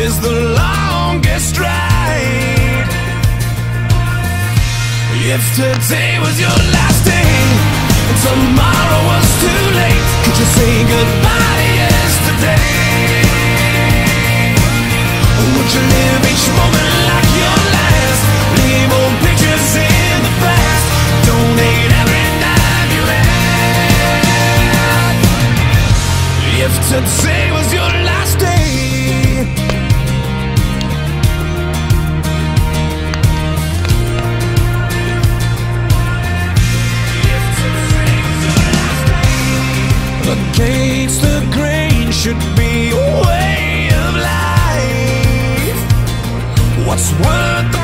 is the longest ride. If today was your last day and tomorrow was too late, could you say goodbye to yesterday? Would you live each moment like your last? Leave old pictures in the past. Donate every dime you had. If today was your last day, against the grain should be a way of life. What's worth the